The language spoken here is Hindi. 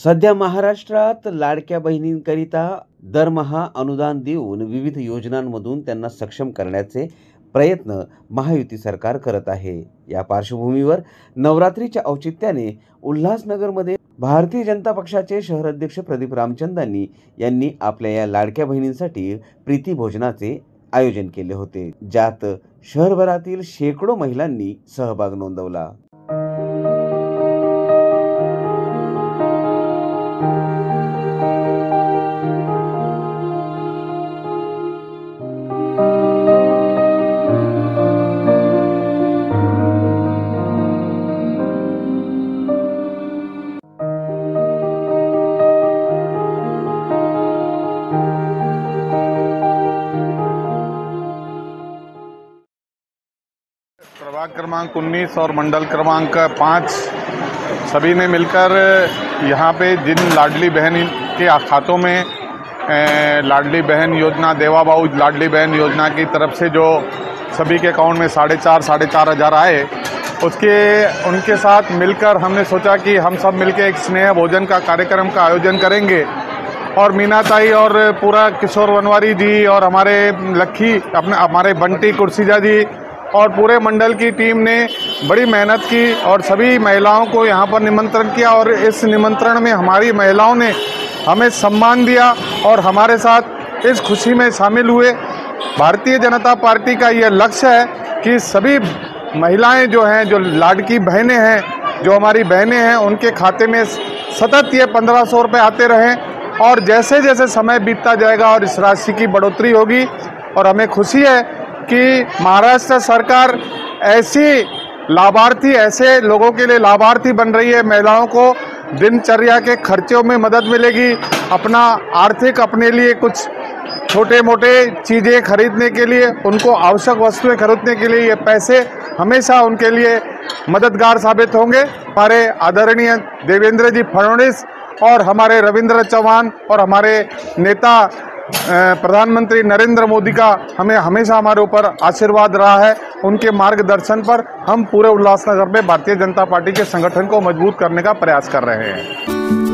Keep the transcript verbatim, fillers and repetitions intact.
सध्या महाराष्ट्रात लाडक्या बहिणींकरिता दरमहा अनुदान देऊन विविध योजनांमधून त्यांना सक्षम करण्याचे प्रयत्न महायुती सरकार करत आहे। या पार्श्वभूमीवर नवरात्रीच्या औचित्याने उल्हासनगरमध्ये भारतीय जनता पक्षाचे शहराध्यक्ष प्रदीप रामचंदानी यांनी आपल्या या लाडक्या बहिणींसाठी प्रीती भोजनाचे आयोजन केले होते, ज्यात शहरभरातील शेकडो महिलांनी सहभाग नोंदवला। प्रभाग क्रमांक उन्नीस और मंडल क्रमांक पाँच सभी ने मिलकर यहाँ पे जिन लाडली बहन के खातों में लाडली बहन योजना देवा बाऊ लाडली बहन योजना की तरफ से जो सभी के अकाउंट में साढ़े चार साढ़े चार हज़ार आए, उसके उनके साथ मिलकर हमने सोचा कि हम सब मिलकर एक स्नेह भोजन का कार्यक्रम का आयोजन करेंगे। और मीना ताई और पूरा किशोर वनवारी जी और हमारे लक्की अपने हमारे बंटी कुर्सीजा जी और पूरे मंडल की टीम ने बड़ी मेहनत की और सभी महिलाओं को यहाँ पर निमंत्रण किया और इस निमंत्रण में हमारी महिलाओं ने हमें सम्मान दिया और हमारे साथ इस खुशी में शामिल हुए। भारतीय जनता पार्टी का यह लक्ष्य है कि सभी महिलाएं जो हैं, जो लाडकी बहनें हैं, जो हमारी बहनें हैं, उनके खाते में सतत ये पंद्रह सौ रुपये आते रहें और जैसे जैसे समय बीतता जाएगा और इस राशि की बढ़ोतरी होगी। और हमें खुशी है कि महाराष्ट्र सरकार ऐसी लाभार्थी ऐसे लोगों के लिए लाभार्थी बन रही है। महिलाओं को दिनचर्या के खर्चों में मदद मिलेगी, अपना आर्थिक अपने लिए कुछ छोटे मोटे चीज़ें खरीदने के लिए, उनको आवश्यक वस्तुएं खरीदने के लिए ये पैसे हमेशा उनके लिए मददगार साबित होंगे। हमारे आदरणीय देवेंद्र जी फडणवीस और हमारे रविंद्र चौहान और हमारे नेता प्रधानमंत्री नरेंद्र मोदी का हमें हमेशा हमारे ऊपर आशीर्वाद रहा है। उनके मार्गदर्शन पर हम पूरे उल्लासनगर में भारतीय जनता पार्टी के संगठन को मजबूत करने का प्रयास कर रहे हैं।